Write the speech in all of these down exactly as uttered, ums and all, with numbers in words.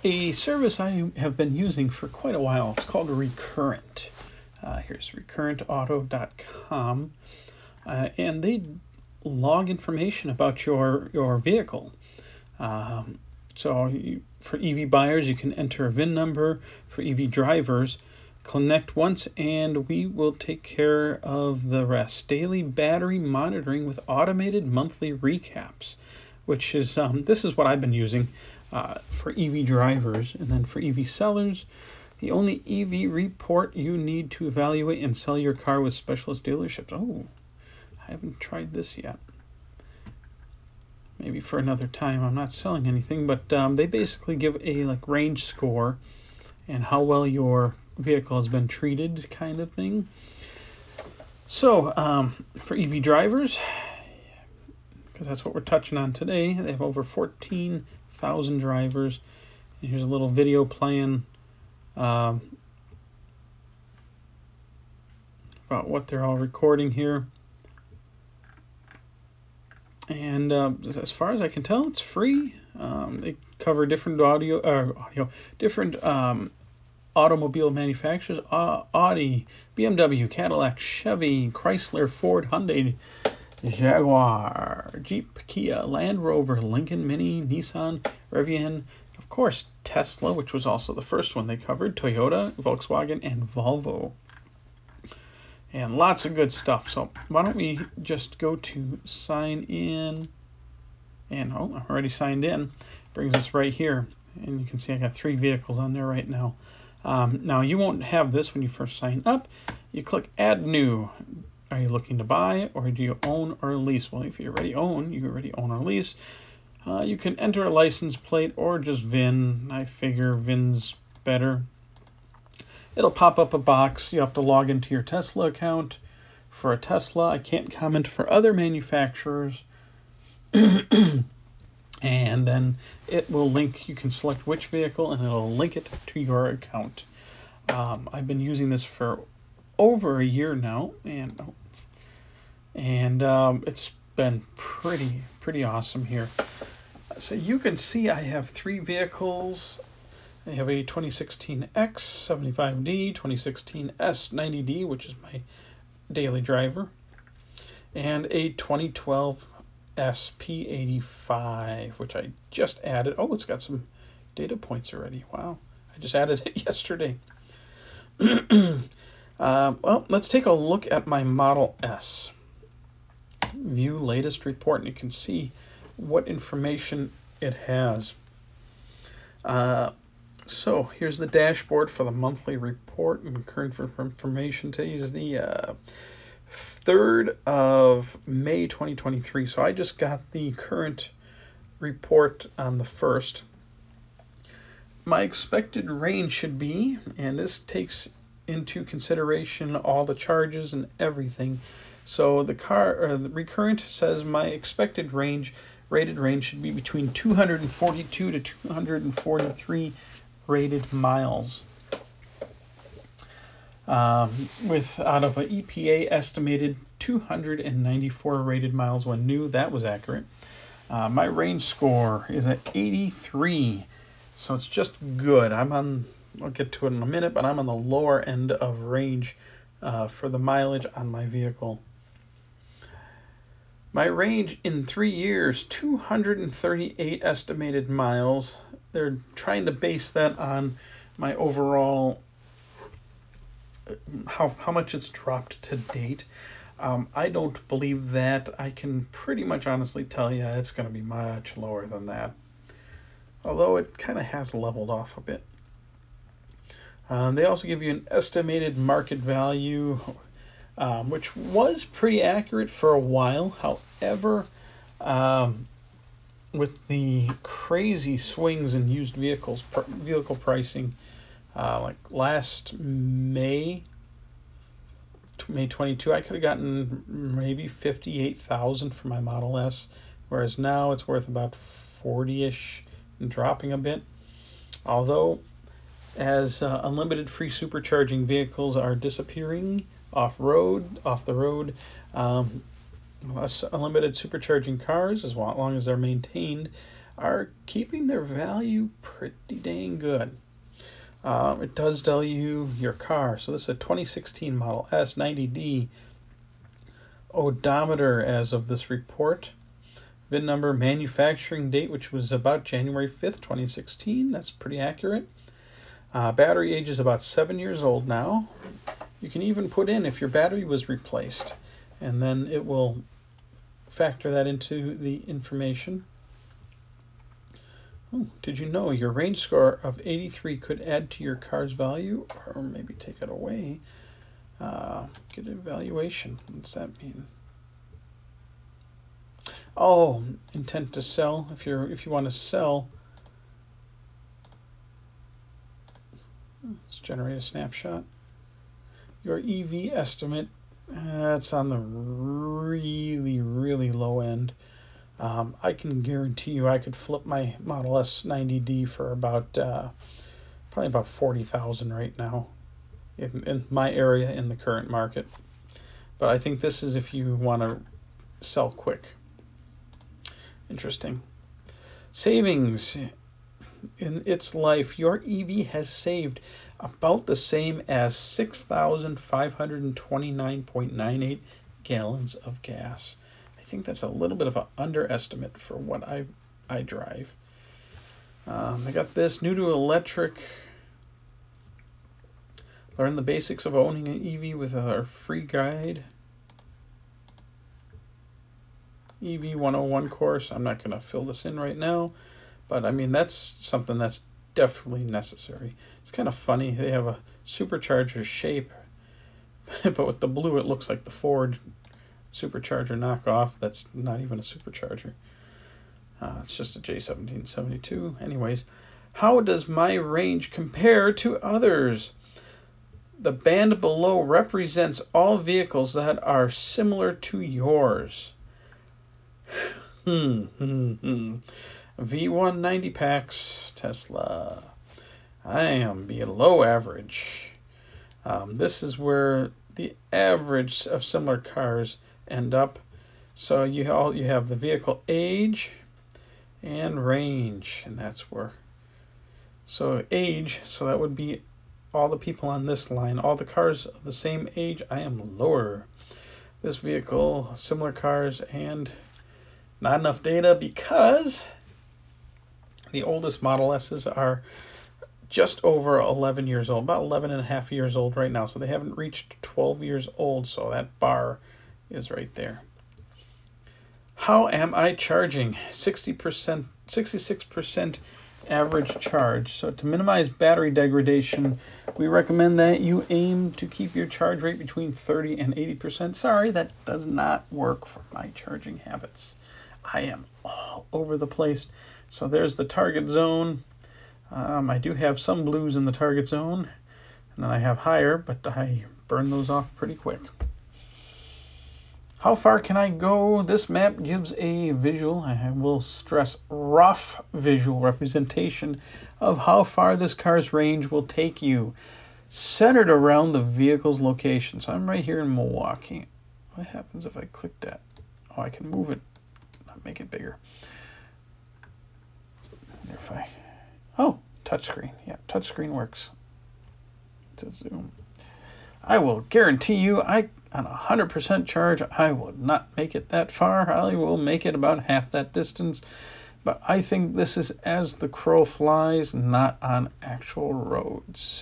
a service I have been using for quite a while. It's called Recurrent. Uh, here's recurrent auto dot com, uh, and they log information about your your vehicle. Um, so you, for E V buyers, you can enter a V I N number. For E V drivers, connect once and we will take care of the rest. Daily battery monitoring with automated monthly recaps, which is um, this is what I've been using uh, for E V drivers. And then for E V sellers, the only E V report you need to evaluate and sell your car with specialist dealerships. Oh, I haven't tried this yet. Maybe for another time. I'm not selling anything, but um, they basically give a like range score and how well your vehicle has been treated, kind of thing. So um, for E V drivers, because that's what we're touching on today, they have over fourteen thousand drivers. And here's a little video playing um, about what they're all recording here. And uh, as far as I can tell, it's free. Um, they cover different audio, uh, audio, different um, automobile manufacturers: uh, Audi, B M W, Cadillac, Chevy, Chrysler, Ford, Hyundai, Jaguar, Jeep, Kia, Land Rover, Lincoln, Mini, Nissan, Rivian, of course Tesla, which was also the first one they covered, Toyota, Volkswagen, and Volvo. And lots of good stuff. So why don't we just go to sign in. And oh, I'm already signed in. Brings us right here. And you can see I got three vehicles on there right now. Um, now you won't have this when you first sign up. You click add new. Are you looking to buy or do you own or lease? Well, if you already own, you already own or lease. Uh, you can enter a license plate or just V I N. I figure V I N's better. It'll pop up a box. You have to log into your Tesla account. For a Tesla, I can't comment for other manufacturers. And then it will link. You can select which vehicle and it'll link it to your account. Um, I've been using this for over a year now, and and um, it's been pretty pretty awesome here. So you can see I have three vehicles. I have a twenty sixteen X seventy-five D, twenty sixteen S ninety D, which is my daily driver, and a twenty twelve S P eighty-five, which I just added. Oh, it's got some data points already. Wow, I just added it yesterday. uh, well, let's take a look at my Model S. View latest report, and you can see what information it has. Uh, So here's the dashboard for the monthly report and current information. Today is the uh, third of May twenty twenty-three. So I just got the current report on the first. My expected range should be, and this takes into consideration all the charges and everything. So the car, or the Recurrent says my expected range, rated range should be between two hundred forty-two to two hundred forty-three rated miles, um, with out of an E P A estimated two hundred ninety-four rated miles when new. That was accurate. Uh, my range score is at eighty-three, so it's just good. I'm on, I'll get to it in a minute, but I'm on the lower end of range uh, for the mileage on my vehicle. My range in three years, two hundred thirty-eight estimated miles. They're trying to base that on my overall, how, how much it's dropped to date. Um, I don't believe that. I can pretty much honestly tell you it's going to be much lower than that. Although it kind of has leveled off a bit. Um, they also give you an estimated market value, um, which was pretty accurate for a while. However, um, with the crazy swings in used vehicles, pr- vehicle pricing, uh, like last May, May twenty-two, I could have gotten maybe fifty-eight thousand for my Model S, whereas now it's worth about forty-ish and dropping a bit. Although, as uh, unlimited free supercharging vehicles are disappearing off-road, off the road, um, unless unlimited supercharging cars, as long as they're maintained, are keeping their value pretty dang good. Um, it does tell you your car. So this is a twenty sixteen Model S ninety D odometer as of this report. V I N number, manufacturing date, which was about January fifth, twenty sixteen. That's pretty accurate. Uh, battery age is about seven years old now. You can even put in if your battery was replaced, and then it will factor that into the information. Oh, did you know your range score of eighty-three could add to your car's value, or maybe take it away? Uh, get an evaluation. What's that mean? Oh, intent to sell. If you're if you want to sell, let's generate a snapshot. Your E V estimate. That's on the really really low end. Um, I can guarantee you I could flip my Model S ninety D for about uh, probably about forty thousand right now in, in my area in the current market. But I think this is if you want to sell quick. Interesting. Savings in its life, your E V has saved about the same as six thousand five hundred twenty-nine point nine eight gallons of gas. I think that's a little bit of an underestimate for what I I drive. Um, I got this new to electric. Learn the basics of owning an E V with our free guide. E V one oh one course. I'm not going to fill this in right now, but I mean that's something that's definitely necessary. It's kind of funny. They have a supercharger shape, but with the blue it looks like the Ford supercharger knockoff. That's not even a supercharger. Uh, it's just a J seventeen seventy-two. Anyways, how does my range compare to others? The band below represents all vehicles that are similar to yours. Hmm, hmm, hmm. V one ninety packs, Tesla. I am below average. Um, this is where the average of similar cars end up. So you all you have the vehicle age and range, and that's where. So age, so that would be all the people on this line. All the cars of the same age, I am lower. This vehicle, similar cars, and not enough data because the oldest Model S's are just over eleven years old, about eleven and a half years old right now. So they haven't reached twelve years old, so that bar is right there. How am I charging? sixty percent, sixty-six percent average charge. So to minimize battery degradation, we recommend that you aim to keep your charge rate between thirty and eighty percent. Sorry, that does not work for my charging habits. I am all over the place. So there's the target zone. Um, I do have some blues in the target zone, and then I have higher, but I burn those off pretty quick. How far can I go? This map gives a visual, I will stress rough visual representation of how far this car's range will take you, centered around the vehicle's location. So I'm right here in Milwaukee. What happens if I click that? Oh, I can move it, not make it bigger. If I, oh, touchscreen. Yeah, touchscreen works. To zoom. I will guarantee you, I on a one hundred percent charge, I will not make it that far. I will make it about half that distance. But I think this is as the crow flies, not on actual roads.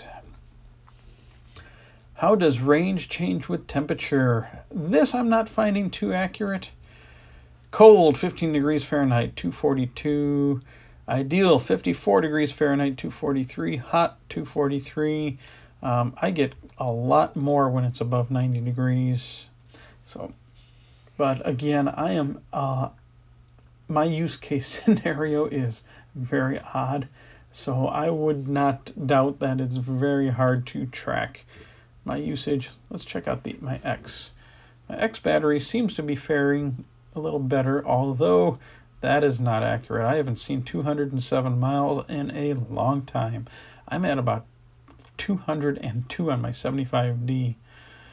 How does range change with temperature? This I'm not finding too accurate. Cold, fifteen degrees Fahrenheit, two forty-two. Ideal, fifty-four degrees Fahrenheit, two forty-three. Hot, two forty-three. Um, I get a lot more when it's above ninety degrees. So, but again, I am, uh, my use case scenario is very odd. So I would not doubt that it's very hard to track my usage. Let's check out the my X. My X battery seems to be faring a little better, although that is not accurate. I haven't seen two hundred seven miles in a long time. I'm at about two hundred two on my seventy-five D.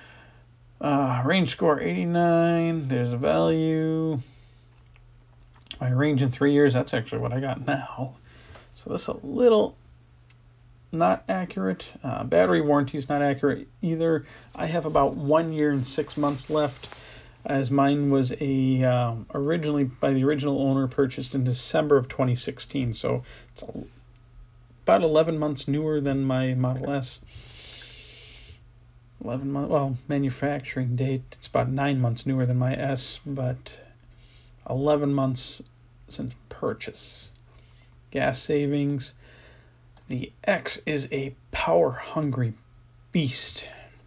Uh, range score eighty-nine. There's a value. my range in three years. That's actually what I got now. So this is a little not accurate. Uh, battery warranty is not accurate either. I have about one year and six months left, as mine was a um, originally by the original owner, purchased in December of twenty sixteen. So it's a, about eleven months newer than my Model S. eleven months, well, manufacturing date, it's about nine months newer than my S, but eleven months since purchase. Gas savings. The X is a power-hungry beast.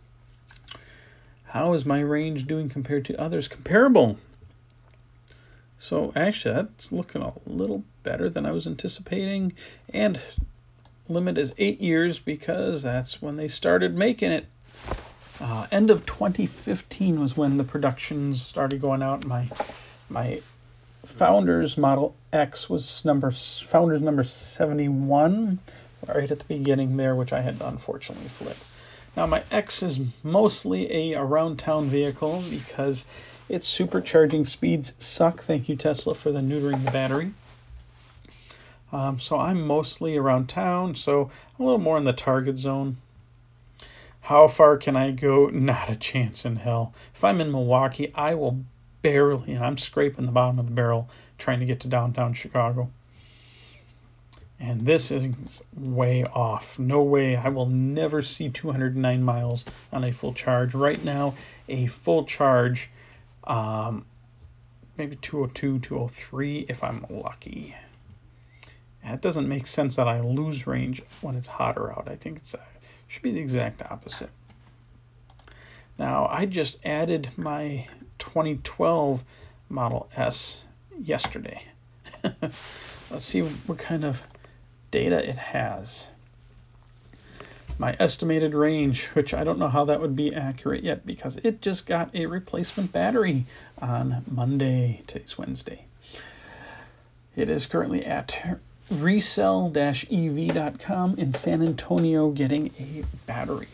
How is my range doing compared to others? Comparable. So actually, that's looking a little better than I was anticipating. And limit is eight years because that's when they started making it. Uh, end of twenty fifteen was when the productions started going out. My my Founders Model X was number Founders number seventy-one, right at the beginning there, which I had to unfortunately flip. Now my X is mostly a around town vehicle because its supercharging speeds suck. Thank you, Tesla, for the neutering the battery. Um, so I'm mostly around town, so a little more in the target zone. How far can I go? Not a chance in hell. If I'm in Milwaukee, I will barely, and I'm scraping the bottom of the barrel trying to get to downtown Chicago. And this is way off. No way. I will never see two hundred nine miles on a full charge. Right now, a full charge, um, maybe two oh two, two oh three if I'm lucky. And it doesn't make sense that I lose range when it's hotter out. I think it's uh, should be the exact opposite. Now, I just added my twenty twelve Model S yesterday. Let's see what kind of data it has. My estimated range, which I don't know how that would be accurate yet because it just got a replacement battery on Monday. Today's Wednesday. It is currently at resell dash E V dot com in San Antonio getting a battery.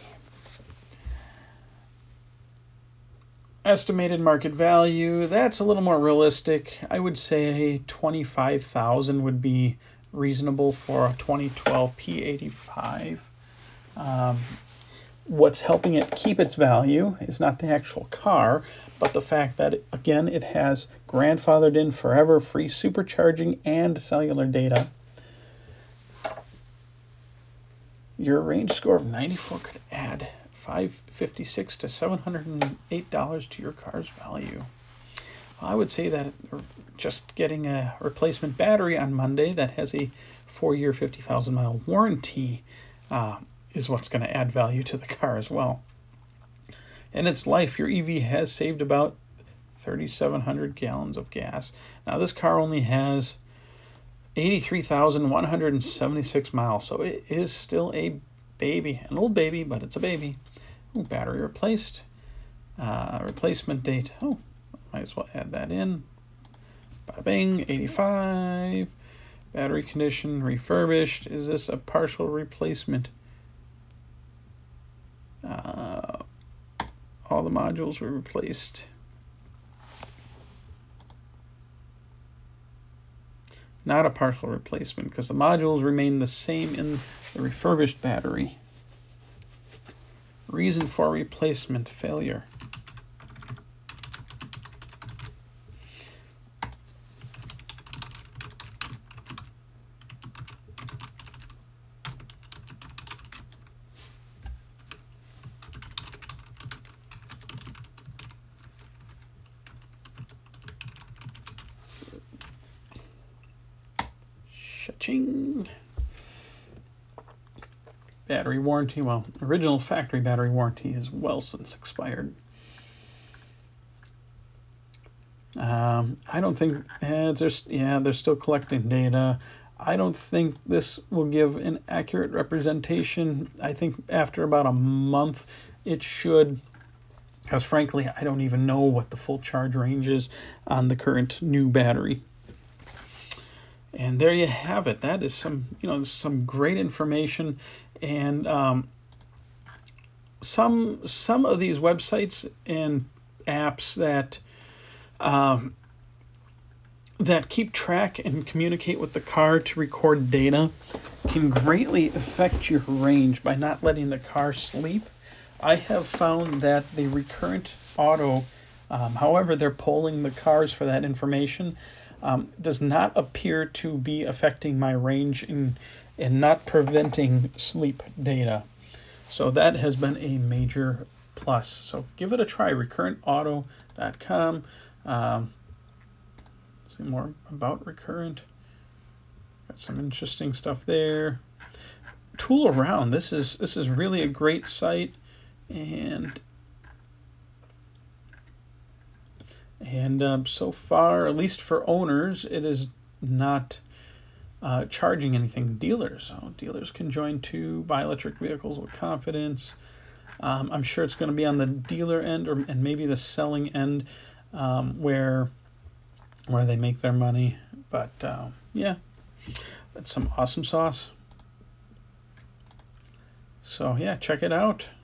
Estimated market value, that's a little more realistic. I would say twenty-five thousand would be reasonable for a twenty twelve P eighty-five. Um, what's helping it keep its value is not the actual car, but the fact that, it, again, it has grandfathered in forever free supercharging and cellular data. Your range score of ninety-four could add five hundred fifty-six to seven hundred eight dollars to your car's value. I would say that just getting a replacement battery on Monday that has a four-year, fifty thousand mile warranty uh, is what's going to add value to the car as well. In its life, your E V has saved about thirty-seven hundred gallons of gas. Now, this car only has eighty-three thousand one hundred seventy-six miles, so it is still a baby, an old baby, but it's a baby. Ooh, battery replaced. Uh, replacement date. Oh, might as well add that in. Bada bing, eighty-five. Battery condition, refurbished. Is this a partial replacement? Uh, all the modules were replaced. Not a partial replacement because the modules remain the same in the refurbished battery. Reason for replacement, failure. Cha-ching. Battery warranty, well, original factory battery warranty is well since expired. Um, I don't think, eh, there's, yeah, they're still collecting data. I don't think this will give an accurate representation. I think after about a month, it should, because frankly, I don't even know what the full charge range is on the current new battery. And there you have it. That is some, you know, some great information. And um, some some of these websites and apps that um, that keep track and communicate with the car to record data can greatly affect your range by not letting the car sleep. I have found that the Recurrent Auto, um, however they're polling the cars for that information, um, does not appear to be affecting my range in, and not preventing sleep data. So that has been a major plus. So give it a try, recurrent auto dot com. Um, see more about Recurrent. Got some interesting stuff there. Tool Around. This is this is really a great site, and and um, so far, at least for owners, it is not uh, charging anything. Dealers, oh, dealers can join too. Buy electric vehicles with confidence. Um, I'm sure it's going to be on the dealer end, or and maybe the selling end, um, where where they make their money. But uh, yeah, that's some awesome sauce. So yeah, check it out.